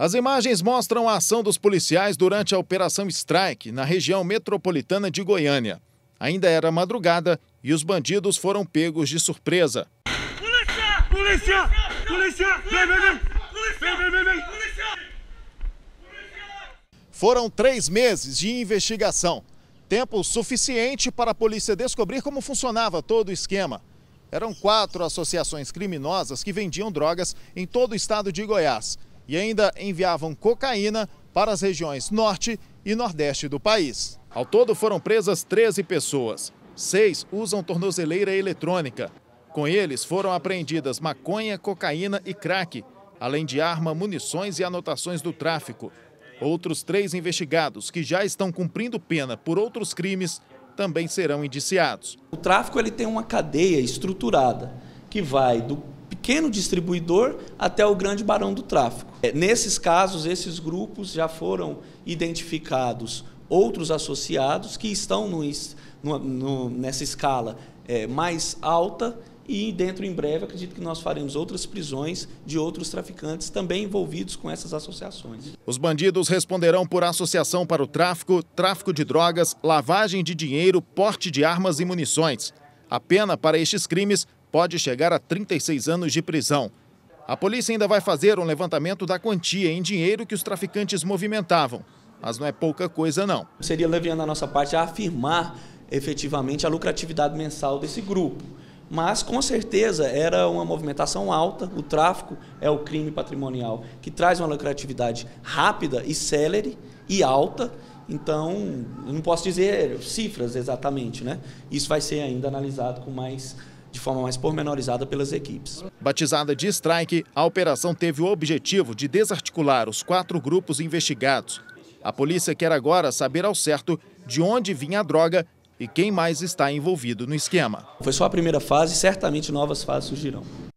As imagens mostram a ação dos policiais durante a Operação Strike, na região metropolitana de Goiânia. Ainda era madrugada e os bandidos foram pegos de surpresa. Polícia! Polícia! Polícia! Vem, vem, vem! Polícia! Vem, vem, vem! Polícia! Foram 3 meses de investigação. Tempo suficiente para a polícia descobrir como funcionava todo o esquema. Eram 4 associações criminosas que vendiam drogas em todo o estado de Goiás e ainda enviavam cocaína para as regiões norte e nordeste do país. Ao todo foram presas 13 pessoas. 6 usam tornozeleira eletrônica. Com eles foram apreendidas maconha, cocaína e crack, além de arma, munições e anotações do tráfico. Outros 3 investigados que já estão cumprindo pena por outros crimes também serão indiciados. O tráfico ele tem uma cadeia estruturada que vai do pequeno distribuidor até o grande barão do tráfico. Nesses casos, esses grupos já foram identificados outros associados que estão nessa escala mais alta e dentro em breve acredito que nós faremos outras prisões de outros traficantes também envolvidos com essas associações. Os bandidos responderão por associação para o tráfico, tráfico de drogas, lavagem de dinheiro, porte de armas e munições. A pena para estes crimes pode chegar a 36 anos de prisão. A polícia ainda vai fazer um levantamento da quantia em dinheiro que os traficantes movimentavam, mas não é pouca coisa não. Seria leviano da nossa parte a afirmar efetivamente a lucratividade mensal desse grupo. Mas, com certeza, era uma movimentação alta. O tráfico é o crime patrimonial que traz uma lucratividade rápida e célere e alta. Então, eu não posso dizer cifras exatamente, né? Isso vai ser ainda analisado de forma mais pormenorizada pelas equipes. Batizada de Strike, a operação teve o objetivo de desarticular os 4 grupos investigados. A polícia quer agora saber ao certo de onde vinha a droga e quem mais está envolvido no esquema. Foi só a primeira fase, certamente novas fases surgirão.